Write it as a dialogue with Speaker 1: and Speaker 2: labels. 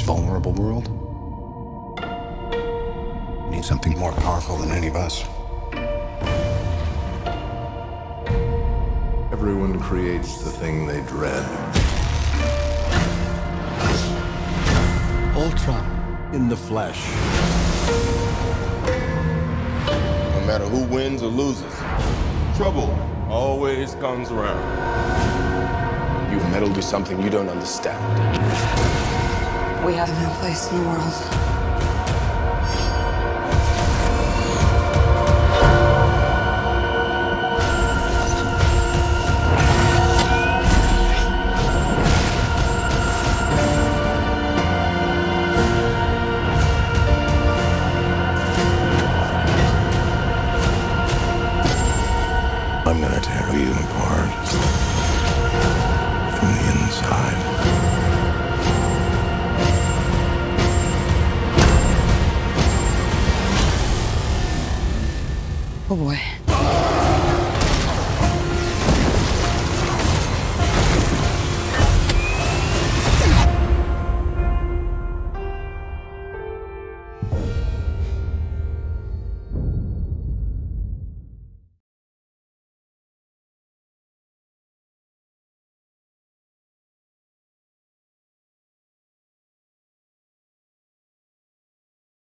Speaker 1: vulnerable world. We need something more powerful than any of us.
Speaker 2: Everyone creates the thing they dread.
Speaker 3: Ultron in the flesh.
Speaker 4: No matter who wins or loses, trouble always comes around.
Speaker 5: You've meddled with something you don't understand.
Speaker 6: We have no place in the world.
Speaker 2: I'm gonna tear you apart from the inside.
Speaker 6: Oh boy.